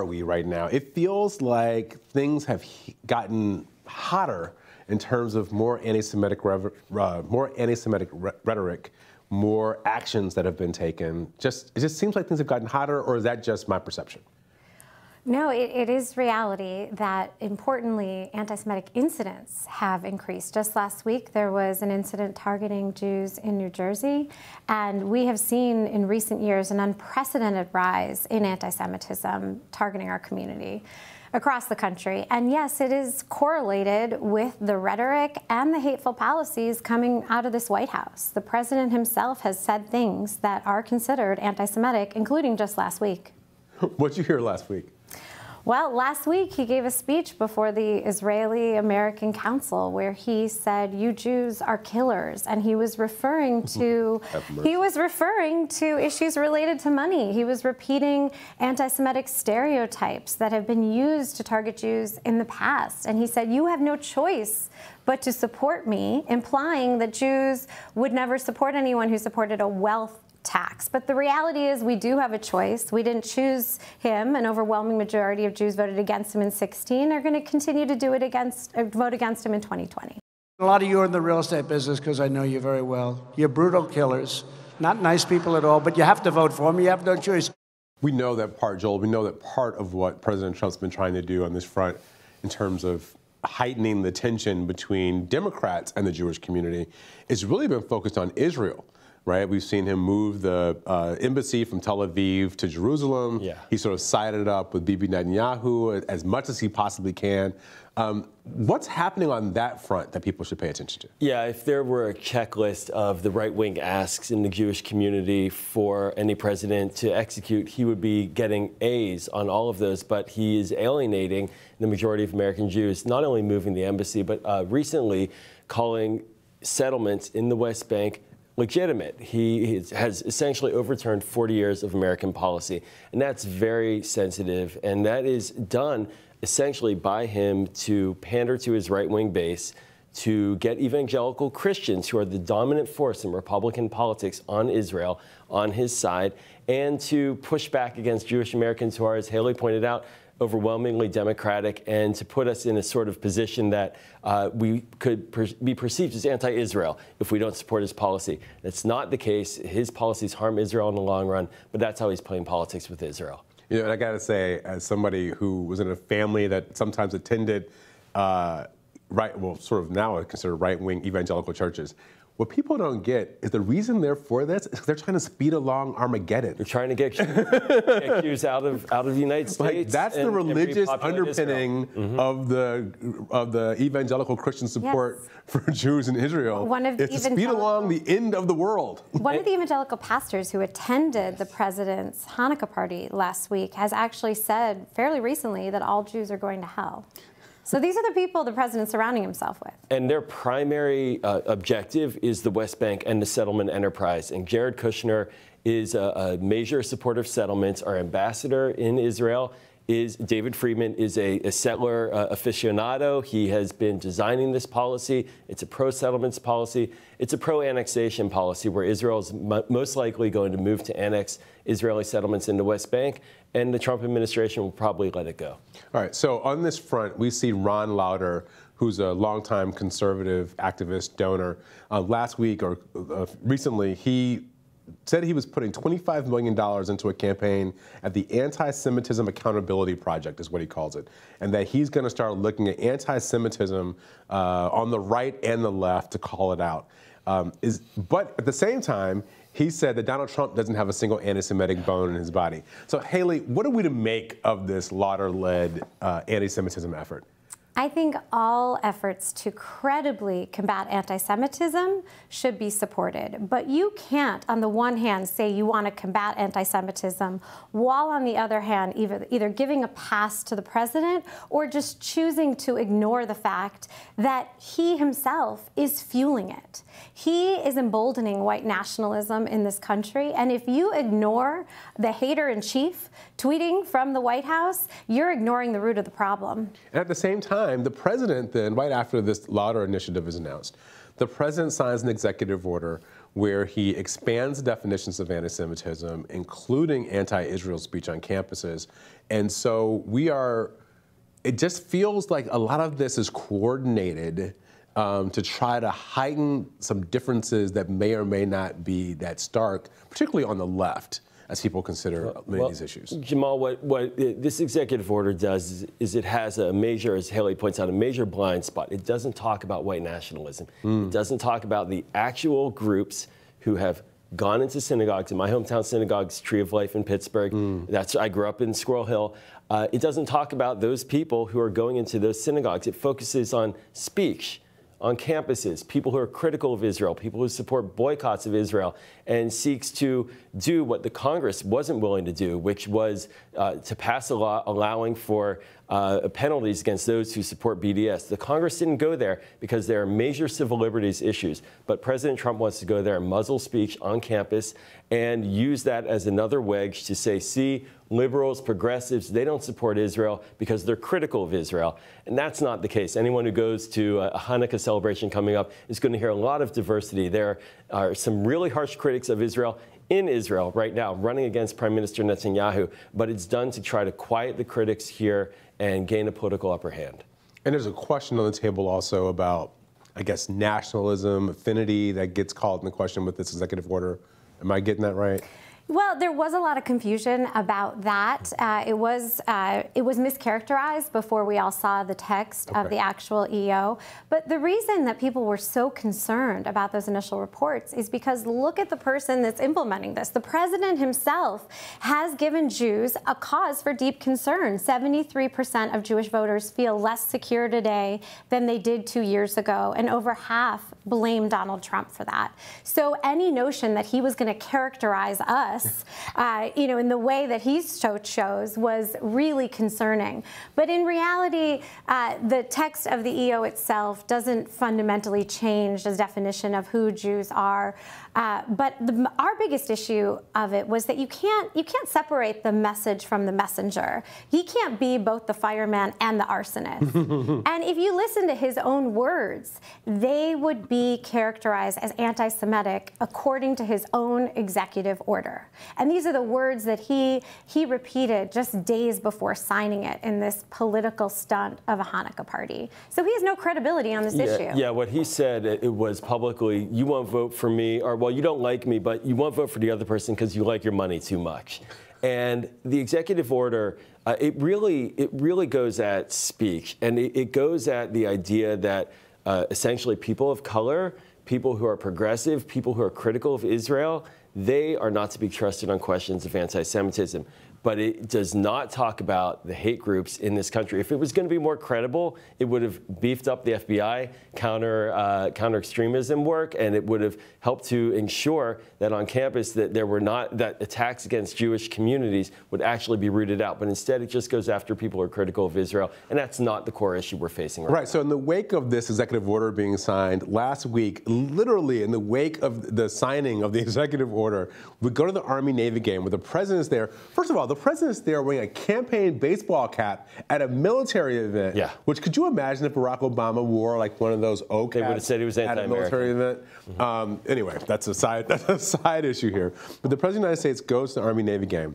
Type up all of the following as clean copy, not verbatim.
are we right now? It feels like things have gotten hotter in terms of more anti-Semitic rhetoric, more actions that have been taken. It just seems like things have gotten hotter, or is that just my perception? No, it is reality that, importantly, anti-Semitic incidents have increased. Just last week, there was an incident targeting Jews in New Jersey, and we have seen in recent years an unprecedented rise in anti-Semitism targeting our community across the country. And yes, it is correlated with the rhetoric and the hateful policies coming out of this White House. The president himself has said things that are considered anti-Semitic, including just last week. What'd you hear last week? Well, last week he gave a speech before the Israeli-American Council where he said, "You Jews are killers," and he was referring to issues related to money. He was repeating anti-Semitic stereotypes that have been used to target Jews in the past, and he said, "You have no choice but to support me," implying that Jews would never support anyone who supported a wealth tax. But the reality is we do have a choice. We didn't choose him. An overwhelming majority of Jews voted against him in 2016. They're going to continue to do it vote against him in 2020. A lot of you are in the real estate business because I know you very well. You're brutal killers, not nice people at all, but you have to vote for him. You have no choice. We know that part, Joel. We know that part of what President Trump's been trying to do on this front in terms of heightening the tension between Democrats and the Jewish community has really been focused on Israel. Right, we've seen him move the embassy from Tel Aviv to Jerusalem. Yeah. He sort of sided up with Bibi Netanyahu as much as he possibly can. What's happening on that front that people should pay attention to? Yeah, if there were a checklist of the right-wing asks in the Jewish community for any president to execute, he would be getting A's on all of those, but he is alienating the majority of American Jews, not only moving the embassy, but recently calling settlements in the West Bank legitimate. He has essentially overturned 40 years of American policy, and that's very sensitive, and that is done essentially by him to pander to his right-wing base, to get evangelical Christians, who are the dominant force in Republican politics on Israel, on his side, and to push back against Jewish Americans who are, as Halie pointed out, overwhelmingly Democratic, and to put us in a sort of position that we could be perceived as anti-Israel if we don't support his policy. That's not the case. His policies harm Israel in the long run, but that's how he's playing politics with Israel. You know, and I got to say, as somebody who was in a family that sometimes attended sort of now considered right-wing evangelical churches, what people don't get is the reason they're for this is they're trying to speed along Armageddon. They're trying to get Jews out of the United States. Like, that's the religious underpinning of the evangelical Christian support for Jews in Israel. It's to speed along the end of the world. One of the evangelical pastors who attended the president's Hanukkah party last week has actually said fairly recently that all Jews are going to hell. So these are the people the president's surrounding himself with. And their primary objective is the West Bank and the settlement enterprise. And Jared Kushner is a major supporter of settlements. Our ambassador in Israel is David Friedman, is a settler aficionado. He has been designing this policy. It's a pro-settlements policy. It's a pro-annexation policy where Israel is most likely going to move to annex Israeli settlements in the West Bank, and the Trump administration will probably let it go. All right, so on this front, we see Ron Lauder, who's a longtime conservative activist donor. Last week or recently, he said he was putting $25 million into a campaign at the Anti-Semitism Accountability Project, is what he calls it, and that he's going to start looking at anti-Semitism on the right and the left to call it out. But at the same time, he said that Donald Trump doesn't have a single anti-Semitic bone in his body. So, Halie, what are we to make of this Lauder-led anti-Semitism effort? I think all efforts to credibly combat anti-Semitism should be supported. But you can't, on the one hand, say you want to combat anti-Semitism while, on the other hand, either giving a pass to the president or just choosing to ignore the fact that he himself is fueling it. He is emboldening white nationalism in this country. And if you ignore the hater-in-chief tweeting from the White House, you're ignoring the root of the problem. And at the same time, the president then, right after this Lauder initiative is announced, the president signs an executive order where he expands definitions of anti-Semitism, including anti-Israel speech on campuses. And so it just feels like a lot of this is coordinated to try to heighten some differences that may or may not be that stark, particularly on the left, as people consider many of these issues. Jamal, what this executive order does is it has a major, as Halie points out, a major blind spot. It doesn't talk about white nationalism. It doesn't talk about the actual groups who have gone into synagogues. In my hometown synagogue's Tree of Life in Pittsburgh. I grew up in Squirrel Hill. It doesn't talk about those people who are going into those synagogues. It focuses on speech on campuses, people who are critical of Israel, people who support boycotts of Israel, and seeks to do what the Congress wasn't willing to do, which was to pass a law allowing for penalties against those who support BDS. The Congress didn't go there because there are major civil liberties issues, but President Trump wants to go there and muzzle speech on campus and use that as another wedge to say, see, liberals, progressives, they don't support Israel because they're critical of Israel. And that's not the case. Anyone who goes to a Hanukkah celebration coming up is going to hear a lot of diversity. There are some really harsh critics of Israel in Israel right now running against Prime Minister Netanyahu, but it's done to try to quiet the critics here and gain a political upper hand. And there's a question on the table also about, I guess, nationalism, affinity that gets called into question with this executive order. Am I getting that right? Well, there was a lot of confusion about that. It was mischaracterized before we all saw the text of the actual EO. But the reason that people were so concerned about those initial reports is because look at the person that's implementing this. The president himself has given Jews a cause for deep concern. 73% of Jewish voters feel less secure today than they did 2 years ago, and over half blame Donald Trump for that. So any notion that he was going to characterize us in the way that he shows was really concerning. But in reality, the text of the EO itself doesn't fundamentally change the definition of who Jews are. But our biggest issue of it was that you can't separate the message from the messenger. He can't be both the fireman and the arsonist. And if you listen to his own words, they would be characterized as anti-Semitic according to his own executive order. And these are the words that he repeated just days before signing it in this political stunt of a Hanukkah party. So he has no credibility on this issue. Yeah, what he said, it was publicly, you won't vote for me, or well, you don't like me, but you won't vote for the other person because you like your money too much. And the executive order, it really goes at speech, and it goes at the idea that essentially people of color, people who are progressive, people who are critical of Israel, they are not to be trusted on questions of anti-Semitism. But it does not talk about the hate groups in this country. If it was going to be more credible, it would have beefed up the FBI counter extremism work, and it would have helped to ensure that on campus that that attacks against Jewish communities would actually be rooted out. But instead, it just goes after people who are critical of Israel, and that's not the core issue we're facing right now. So in the wake of this executive order being signed last week, literally in the wake of the signing of the executive order, we go to the Army-Navy game where the president's there. First of all, the president's there wearing a campaign baseball cap at a military event. Yeah. Which, could you imagine if Barack Obama wore like one of those O caps? They would have said he was at a military event. Anyway, that's a side issue here. But the president of the United States goes to the Army-Navy game.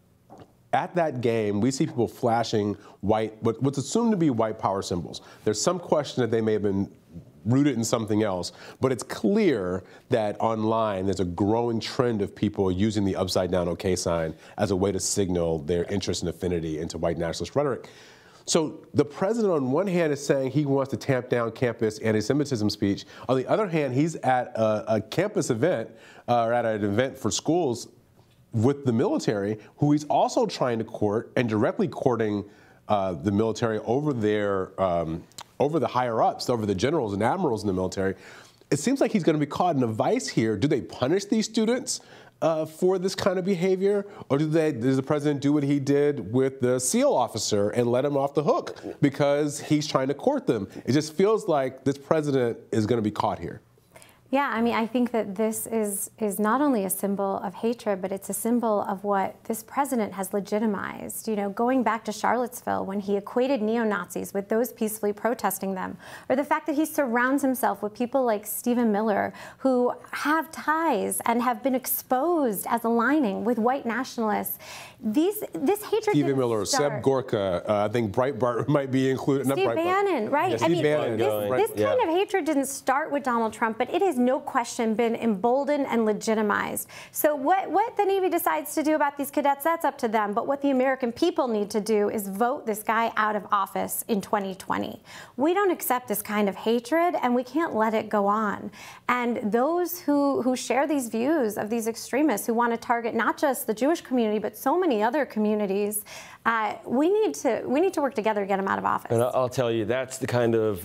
At that game, we see people flashing what's assumed to be white power symbols. There's some question that they may have been rooted in something else, but it's clear that online there's a growing trend of people using the upside-down OK sign as a way to signal their interest and affinity into white nationalist rhetoric. So the president, on one hand, is saying he wants to tamp down campus anti-Semitism speech. On the other hand, he's at a campus event, or at an event for schools with the military, who he's also trying to court and directly courting the military over their over the higher-ups, over the generals and admirals in the military. It seems like he's going to be caught in a vice here. Do they punish these students for this kind of behavior, or does the president do what he did with the SEAL officer and let him off the hook because he's trying to court them? It just feels like this president is going to be caught here. Yeah, I mean, I think that this is not only a symbol of hatred, but it's a symbol of what this president has legitimized. You know, going back to Charlottesville when he equated neo-Nazis with those peacefully protesting them, or the fact that he surrounds himself with people like Stephen Miller who have ties and have been exposed as aligning with white nationalists. This hatred Stephen Miller, Seb Gorka, I think Breitbart might be included. Steve Bannon, right? Yeah, I mean, Bannon, this kind of hatred didn't start with Donald Trump, but it has no question been emboldened and legitimized. So what the Navy decides to do about these cadets, that's up to them. But what the American people need to do is vote this guy out of office in 2020. We don't accept this kind of hatred, and we can't let it go on. And those who share these views of these extremists who want to target not just the Jewish community, but so many other communities, we need to work together to get them out of office. And I'll tell you, that's the kind of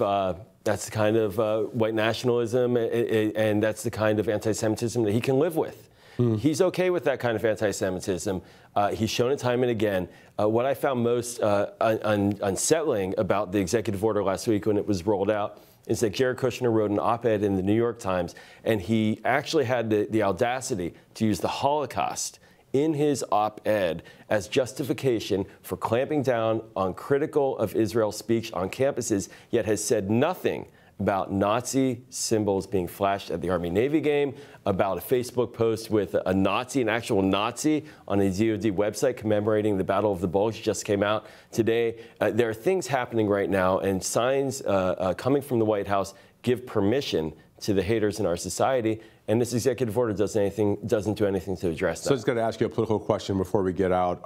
white nationalism, and that's the kind of anti-Semitism that he can live with. He's okay with that kind of anti-Semitism. He's shown it time and again. What I found most unsettling about the executive order last week when it was rolled out is that Jared Kushner wrote an op-ed in the New York Times, and he actually had the audacity to use the Holocaust in his op-ed as justification for clamping down on critical of Israel speech on campuses, yet has said nothing about Nazi symbols being flashed at the Army-Navy game, about a Facebook post with a Nazi, an actual Nazi, on a DoD website commemorating the Battle of the Bulge just came out today. There are things happening right now, and signs coming from the White House give permission to the haters in our society, and this executive order doesn't do anything to address that. So I just got to ask you a political question before we get out.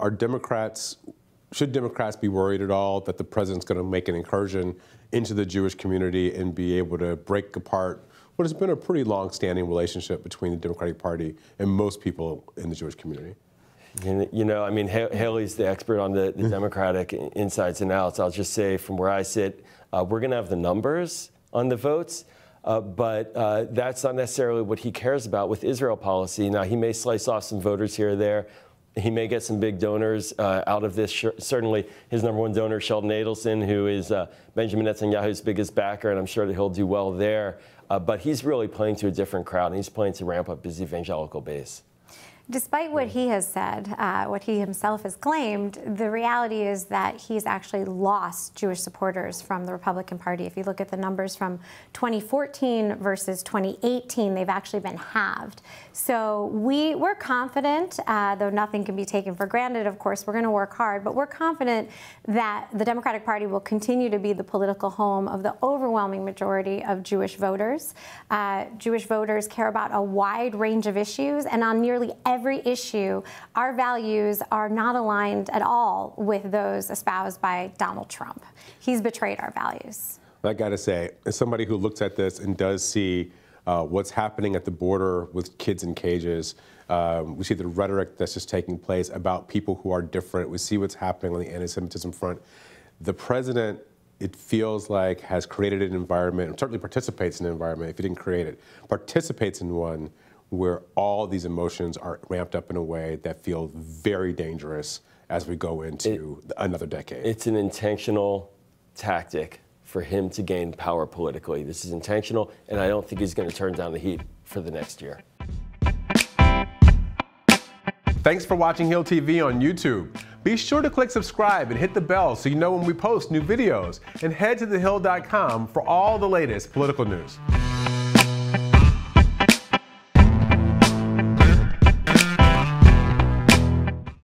Should Democrats be worried at all that the president's going to make an incursion into the Jewish community and be able to break apart what has been a pretty long-standing relationship between the Democratic Party and most people in the Jewish community? You know, I mean, Haley's the expert on the Democratic insides and outs. I'll just say from where I sit, we're going to have the numbers on the votes. But that's not necessarily what he cares about with Israel policy. Now, he may slice off some voters here or there. He may get some big donors out of this. Certainly, his number one donor, Sheldon Adelson, who is Benjamin Netanyahu's biggest backer, and I'm sure that he'll do well there. But he's really playing to a different crowd, and he's playing to ramp up his evangelical base. Despite what he has said, what he himself has claimed, the reality is that he's actually lost Jewish supporters from the Republican Party. If you look at the numbers from 2014 versus 2018, they've actually been halved. So we're confident, though nothing can be taken for granted, of course, we're going to work hard, but we're confident that the Democratic Party will continue to be the political home of the overwhelming majority of Jewish voters. Jewish voters care about a wide range of issues, and on nearly every issue, our values are not aligned at all with those espoused by Donald Trump. He's betrayed our values. I got to say, as somebody who looks at this and does see what's happening at the border with kids in cages, we see the rhetoric that's just taking place about people who are different. We see what's happening on the anti-Semitism front. The president, it feels like, has created an environment, and certainly participates in an environment, if he didn't create it, participates in one where all these emotions are ramped up in a way that feels very dangerous as we go into another decade. It's an intentional tactic for him to gain power politically. This is intentional, and I don't think he's going to turn down the heat for the next year. Thanks for watching Hill TV on YouTube. Be sure to click subscribe and hit the bell so you know when we post new videos, and head to thehill.com for all the latest political news.